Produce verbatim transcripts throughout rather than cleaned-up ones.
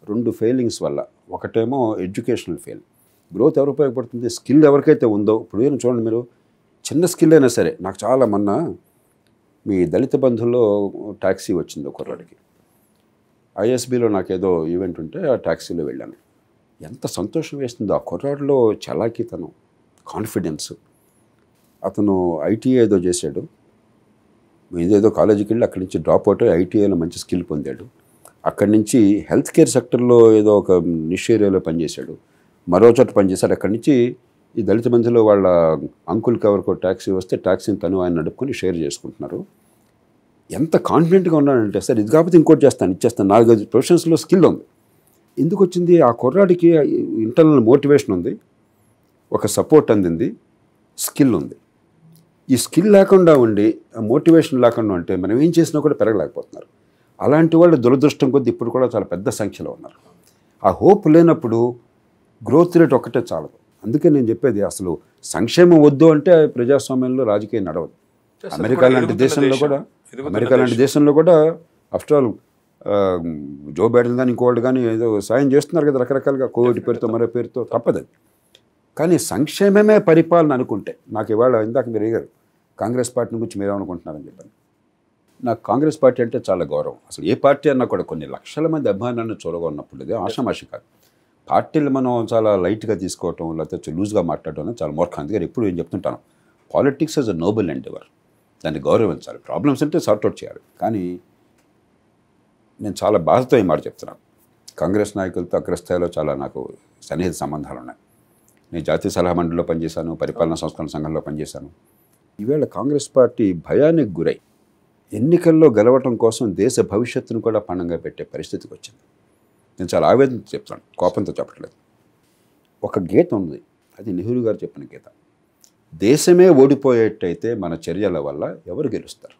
రెండు ఫెయిలింగ్స్ వల్ల. ఒకటేమో ఎడ్యుకేషనల్ ఫెయిల్. గ్రోత్ ఎవరు ఉపయోగపడుతుంది? స్కిల్ ఎవరికైతే ఉందో, ఇప్పుడు ఏం చూడండి మీరు, చిన్న స్కిల్ అయినా సరే. నాకు చాలా మొన్న మీ దళిత బంధువుల్లో ట్యాక్సీ వచ్చింది ఒక కుర్రాడికి. ఐఎస్బిలో నాకేదో ఈవెంట్ ఉంటే ఆ ట్యాక్సీలో వెళ్ళాను. ఎంత సంతోషం వేస్తుందో. ఆ కుర్రాడిలో చలాకీతనం, కాన్ఫిడెన్స్. అతను ఐటీఐ ఏదో చేశాడు, ఏదేదో కాలేజీకి వెళ్ళి అక్కడి నుంచి డ్రాప్ అవుట్ అయ్యి ఐటీఐలో మంచి స్కిల్ పొందాడు. అక్కడి నుంచి హెల్త్ కేర్ సెక్టర్లో ఏదో ఒక నిష్ ఏరియాలో పనిచేశాడు, మరో చోట పనిచేశాడు. అక్కడి నుంచి ఈ దళిత బంధులో వాళ్ళ అంకుల్కి ఎవరికో ట్యాక్సీ వస్తే ట్యాక్సీని తను ఆయన నడుపుకొని షేర్ చేసుకుంటున్నారు. ఎంత కాన్ఫిడెంట్గా ఉన్నాడంటే, సార్ ఇది కాకపోతే ఇంకోటి చేస్తాను, ఇచ్చేస్తాను. నాలుగైదు ప్రొఫెషన్స్లో స్కిల్ ఉంది. ఎందుకు వచ్చింది? ఆ కుర్రాడికి ఇంటర్నల్ మోటివేషన్ ఉంది, ఒక సపోర్ట్ అందింది, స్కిల్ ఉంది. ఈ స్కిల్ లేకుండా ఉండి మోటివేషన్ లేకుండా ఉంటే మనం ఏం చేసినా కూడా పెరగలేకపోతున్నారు. అలాంటి వాళ్ళు దురదృష్టం కొద్ది ఇప్పుడు కూడా చాలా పెద్ద సంఖ్యలో ఉన్నారు. ఆ హోప్ లేనప్పుడు గ్రోత్ రేట్ ఒక్కటే చాలదు. అందుకే నేను చెప్పేది, అసలు సంక్షేమం వద్దు అంటే ప్రజాస్వామ్యంలో రాజకీయం నడవదు. అమెరికా లాంటి దేశంలో కూడా అమెరికా లాంటి దేశంలో కూడా ఆఫ్టర్ ఆల్ జో బైడెన్ కానీ ఇంకోళ్ళు కానీ ఏదో సాయం చేస్తున్నారు కదా రకరకాలుగా, కోవిడ్ పేరుతో మరో పేరుతో. తప్పదని. కానీ సంక్షేమమే పరిపాలన అనుకుంటే, నాకు ఇవాళ ఇందాక మీరు అడిగారు కాంగ్రెస్ పార్టీ గురించి మీరేమనుకుంటున్నారని చెప్పాను. నాకు కాంగ్రెస్ పార్టీ అంటే చాలా గౌరవం. అసలు ఏ పార్టీ అన్నా కూడా కొన్ని లక్షల మంది అభిమానాన్ని చూరగా ఉన్నప్పుడు ఇది ఆషామాషి కాదు. పార్టీలు మనం చాలా లైట్గా తీసుకోవటం, లేకపోతే లూజ్గా మాట్లాడటం చాలా మూర్ఖం. అందుకని ఎప్పుడు ఏం చెప్తుంటాను, politics is a noble endeavour. దాన్ని గౌరవించాలి. ప్రాబ్లమ్స్ అంటే సార్ట్అవుట్ చేయాలి. కానీ నేను చాలా బాధతో ఈ మాట చెప్తున్నాను. కాంగ్రెస్ నాయకులతో అగ్రస్థాయిలో చాలా నాకు సన్నిహిత సంబంధాలు ఉన్నాయి. నేను జాతీయ సలహా మండలిలో పనిచేశాను, పరిపాలనా సంస్కరణ సంఘంలో పనిచేశాను. ఈవేళ కాంగ్రెస్ పార్టీ భయానికి గురై ఎన్నికల్లో గెలవటం కోసం దేశ భవిష్యత్తును కూడా పణంగా పెట్టే పరిస్థితికి వచ్చింది. నేను చాలా ఆవేదన చెప్తాను, కోపంతో చెప్పట్లేదు. ఒక గీత ఉంది, అది నెహ్రూ గారు చెప్పిన గీత. దేశమే ఓడిపోయేటైతే మన చర్యల వల్ల ఎవరు గెలుస్తారు?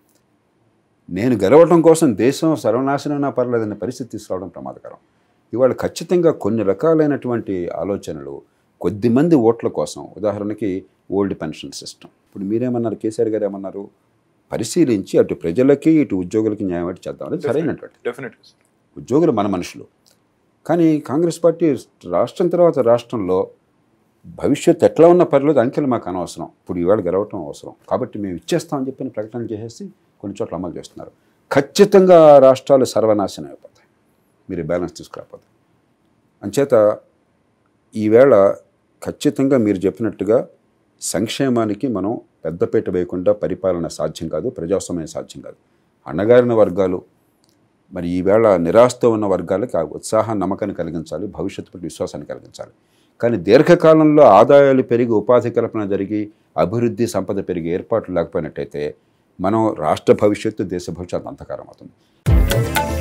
నేను గెలవటం కోసం దేశం సర్వనాశనమైనా పర్లేదనే పరిస్థితి తీసుకురావడం ప్రమాదకరం. ఇవాళ ఖచ్చితంగా కొన్ని రకాలైనటువంటి ఆలోచనలు కొద్దిమంది ఓట్ల కోసం, ఉదాహరణకి ఓల్డ్ పెన్షన్ సిస్టమ్. ఇప్పుడు మీరేమన్నారు, కేసీఆర్ గారు ఏమన్నారు, పరిశీలించి అటు ప్రజలకి ఇటు ఉద్యోగులకి న్యాయం అయితే చేద్దాం. అది సరైనటువంటి. డెఫినెట్గా ఉద్యోగులు మన మనుషులు. కానీ కాంగ్రెస్ పార్టీ రాష్ట్రం తర్వాత రాష్ట్రంలో భవిష్యత్తు ఎట్లా ఉన్న పర్లేదు, అంకెలు మాకు అనవసరం, ఇప్పుడు ఇవాళ గెలవటం అవసరం కాబట్టి మేము ఇచ్చేస్తామని చెప్పిన ప్రకటన చేసేసి కొన్ని చోట్ల అమలు చేస్తున్నారు. ఖచ్చితంగా రాష్ట్రాలు సర్వనాశనం అయిపోతాయి మీరు బ్యాలెన్స్ తీసుకురాకపోతే. అంచేత ఈవేళ ఖచ్చితంగా మీరు చెప్పినట్టుగా సంక్షేమానికి మనం పెద్దపీట వేయకుండా పరిపాలన సాధ్యం కాదు, ప్రజాస్వామ్యం సాధ్యం కాదు. అణగారిన వర్గాలు, మరి ఈవేళ నిరాశతో ఉన్న వర్గాలకి ఆ ఉత్సాహం, నమ్మకాన్ని కలిగించాలి, భవిష్యత్తు పట్ల విశ్వాసాన్ని కలిగించాలి. కానీ దీర్ఘకాలంలో ఆదాయాలు పెరిగి, ఉపాధి కల్పన జరిగి, అభివృద్ధి సంపద పెరిగి ఏర్పాట్లు లేకపోయినట్టయితే మనం రాష్ట్ర భవిష్యత్తు, దేశ భవిష్యత్తు అంధకారం అవుతుంది.